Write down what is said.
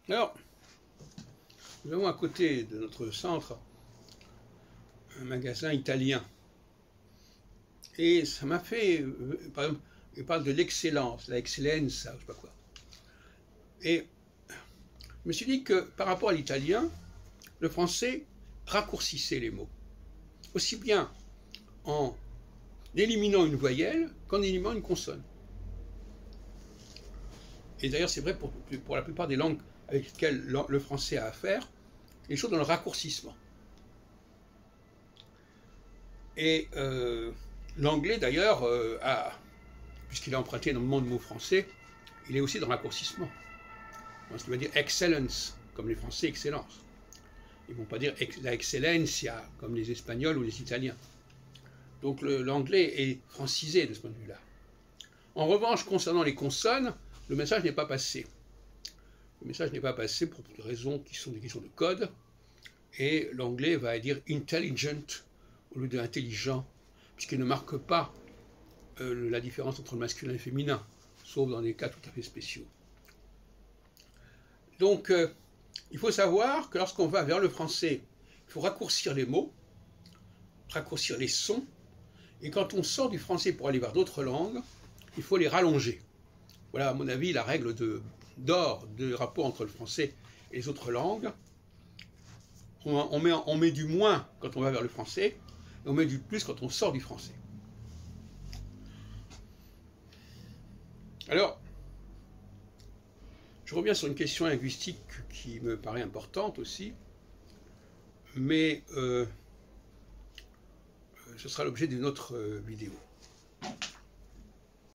Alors, nous avons à côté de notre centre un magasin italien. Et ça m'a fait, par exemple, il parle de l'excellence, la excellenza, je ne sais pas quoi. Et je me suis dit que par rapport à l'italien, le français raccourcissait les mots. Aussi bien en éliminant une voyelle qu'en éliminant une consonne. Et d'ailleurs, c'est vrai pour la plupart des langues avec lesquelles le français a affaire, les choses dans le raccourcissement. Et l'anglais, d'ailleurs, puisqu'il a emprunté énormément de mots français, il est aussi dans le raccourcissement. Ce qui veut dire excellence, comme les Français, excellence. Ils ne vont pas dire la excellencia, comme les Espagnols ou les Italiens. Donc l'anglais est francisé de ce point de vue-là. En revanche, concernant les consonnes, le message n'est pas passé. Le message n'est pas passé pour des raisons qui sont des questions de code. Et l'anglais va dire intelligent au lieu de intelligent, puisqu'il ne marque pas la différence entre le masculin et le féminin, sauf dans des cas tout à fait spéciaux. Donc, il faut savoir que lorsqu'on va vers le français, il faut raccourcir les mots, raccourcir les sons, et quand on sort du français pour aller vers d'autres langues, il faut les rallonger. Voilà, à mon avis, la règle d'or du rapport entre le français et les autres langues. On met du moins quand on va vers le français, et on met du plus quand on sort du français. Alors, je reviens sur une question linguistique qui me paraît importante aussi, mais ce sera l'objet d'une autre vidéo.